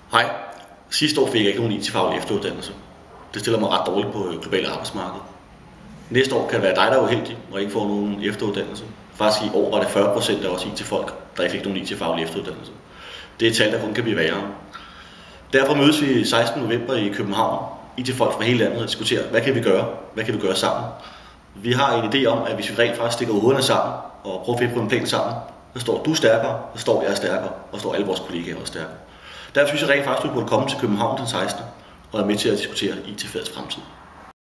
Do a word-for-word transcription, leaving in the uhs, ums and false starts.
Hej. Sidste år fik jeg ikke nogen I T-faglig efteruddannelse. Det stiller mig ret dårligt på globale arbejdsmarked. Næste år kan det være dig, der er uheldig, og ikke får nogen efteruddannelse. Faktisk i år var det fyrre procent af os I T-folk, der ikke fik nogen I T-faglig efteruddannelse. Det er et tal, der kun kan blive værre. Derfor mødes vi sekstende november i København, I T-folk fra hele landet, og diskuterer, hvad kan vi gøre? Hvad kan vi gøre sammen? Vi har en idé om, at hvis vi rent faktisk stikker hovederne sammen og prøver at finde på en plan sammen, så står du stærkere, så står jeg stærkere, og så står alle vores kollegaer også stærkere. Derfor synes jeg rent faktisk, at du burde komme til København den sekstende og være med til at diskutere I T-fagets fremtid.